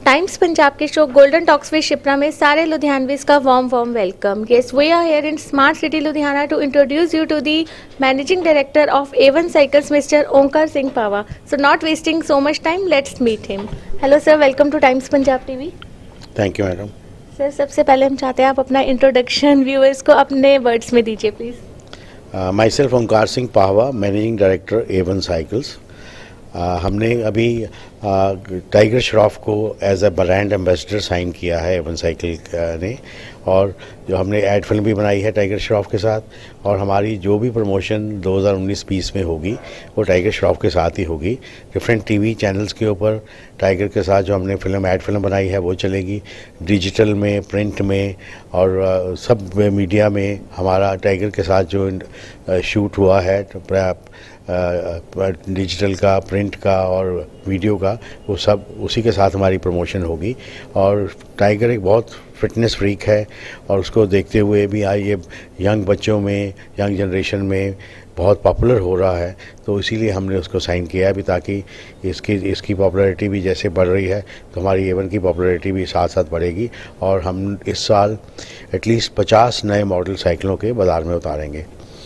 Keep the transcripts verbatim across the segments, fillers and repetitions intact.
Times Punjab के show golden talks with Shipra में सारे लुधियानवीज का warm warm welcome. Yes, we are here in Smart City Ludhiana to introduce you to the Managing Director of A one Cycles, Mister Onkar Singh Pava. So not wasting so much time, let's meet him. Hello sir, welcome to Times Punjab T V. Thank you madam. Sir सबसे पहले हम चाहते हैं आप अपना introduction viewers को अपने words में दीजिए please. Myself Omkar Singh Pahwa, managing director A one cycles. हमने अभी टाइगर श्रॉफ को as a brand ambassador sign किया है ए वन साइकिल ने, और जो हमने एड फिल्म भी बनाई है टाइगर श्रॉफ के साथ, और हमारी जो भी प्रमोशन दो हज़ार उन्नीस बीस में होगी वो टाइगर श्रॉफ के साथ ही होगी। डिफरेंट टीवी चैनल्स के ऊपर टाइगर के साथ जो हमने फिल्म एड फिल्म बनाई है वो चलेगी, डिजिटल में, प्रिंट में और सब मीडिया में हमारा टाइगर के साथ जो शूट हुआ है डिजिटल का, प्रिंट का और वीडियो का, वो सब उसी के साथ हमारी प्रमोशन होगी। और टाइगर एक बहुत फिटनेस फ्रीक है और उसको देखते हुए भी आज ये यंग बच्चों में, यंग जनरेशन में बहुत पॉपुलर हो रहा है, तो इसीलिए हमने उसको साइन किया है भी, ताकि इसकी इसकी पॉपुलैरिटी भी जैसे बढ़ रही है तो हमारी ए वन की पॉपुलैरिटी भी साथ साथ बढ़ेगी। और हम इस साल एटलीस्ट पचास नए मॉडल साइकिलों के बाज़ार में उतारेंगे।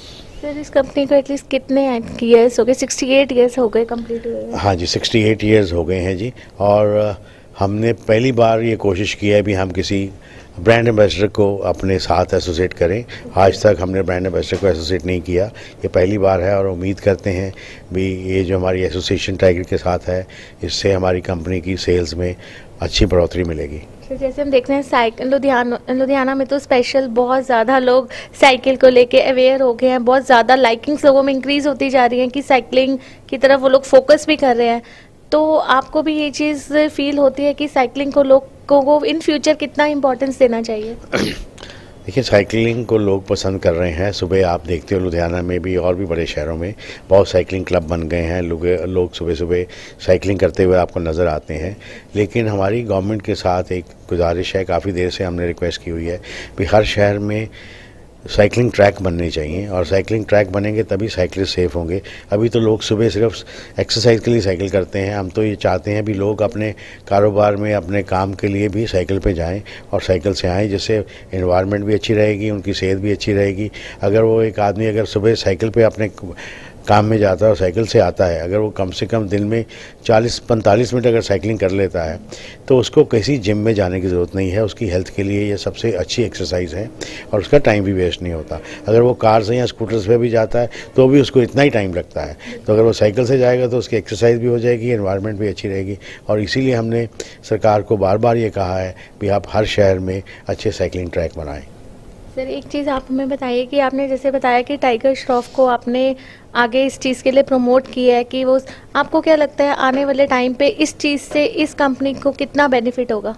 सर इस कंपनी को एटलीस्ट कितने ईयर्स हो गए? अड़सठ ईयर्स हो गए कंप्लीट हुए? हाँ जी, अड़सठ ईयर्स हो गए हैं जी। और हमने पहली बार ये कोशिश की है भी हम किसी ब्रांड एम्बेसडर को अपने साथ एसोसिएट करें। आज तक हमने ब्रांड एम्बेसडर को एसोसिएट नहीं किया, ये पहली बार है। और उम्मीद करते हैं भी ये जो हमारी एसोसिएशन टाइगर के साथ है, इससे हमारी कंपनी की सेल्स में अच्छी बढ़ोतरी मिलेगी। जैसे हम देख रहे हैं साइकिल लुधियाना लुधियाना में तो स्पेशल बहुत ज़्यादा लोग साइकिल को लेके अवेयर हो गए हैं, बहुत ज़्यादा लाइकिंग्स लोगों में इंक्रीज़ होती जा रही है कि साइकिलिंग की तरफ वो लोग फोकस भी कर रहे हैं। तो आपको भी ये चीज़ फील होती है कि साइकिलिंग को लोगों को इन फ्यूचर कितना इम्पोर्टेंस देना चाहिए? देखिए, साइकिलिंग को लोग पसंद कर रहे हैं। सुबह आप देखते हो लुधियाना में भी और भी बड़े शहरों में बहुत साइकिलिंग क्लब बन गए हैं, लोग लोग सुबह सुबह साइकिलिंग करते हुए आपको नज़र आते हैं। लेकिन हमारी गवर्नमेंट के साथ एक गुजारिश है, काफ़ी देर से हमने रिक्वेस्ट की हुई है कि हर शहर में साइकिलिंग ट्रैक बनने चाहिए, और साइकिलिंग ट्रैक बनेंगे तभी साइकिलिस्ट सेफ़ होंगे। अभी तो लोग सुबह सिर्फ एक्सरसाइज के लिए साइकिल करते हैं। हम तो ये चाहते हैं भी लोग अपने कारोबार में, अपने काम के लिए भी साइकिल पे जाएं और साइकिल से आएँ, जिससे एनवायरनमेंट भी अच्छी रहेगी, उनकी सेहत भी अच्छी रहेगी। अगर वो एक आदमी अगर सुबह साइकिल पे अपने काम में जाता है और साइकिल से आता है, अगर वो कम से कम दिन में चालीस पैंतालीस मिनट अगर साइकिलिंग कर लेता है तो उसको किसी जिम में जाने की ज़रूरत नहीं है। उसकी हेल्थ के लिए ये सबसे अच्छी एक्सरसाइज है और उसका टाइम भी वेस्ट नहीं होता। अगर वो कार से या स्कूटर्स पे भी जाता है तो भी उसको इतना ही टाइम लगता है, तो अगर वो साइकिल से जाएगा तो उसकी एक्सरसाइज भी हो जाएगी, एनवायरनमेंट भी अच्छी रहेगी। और इसीलिए हमने सरकार को बार बार ये कहा है कि आप हर शहर में अच्छे साइकिलिंग ट्रैक बनाएं। सर एक चीज़ आप हमें बताइए कि आपने जैसे बताया कि टाइगर श्रॉफ को आपने आगे इस चीज़ के लिए प्रमोट किया है, कि वो आपको क्या लगता है आने वाले टाइम पे इस चीज़ से इस कंपनी को कितना बेनिफिट होगा?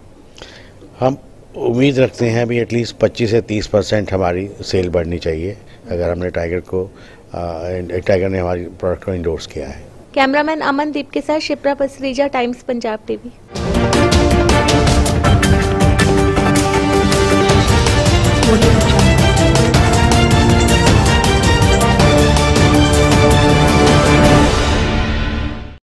हम उम्मीद रखते हैं भी एटलीस्ट पच्चीस से तीस परसेंट हमारी सेल बढ़नी चाहिए अगर हमने टाइगर को टाइगर ने हमारी प्रोडक्ट को इंडोर्स किया है। कैमरामैन अमनदीप के साथ शिप्रा पसरीजा, टाइम्स पंजाब टीवी।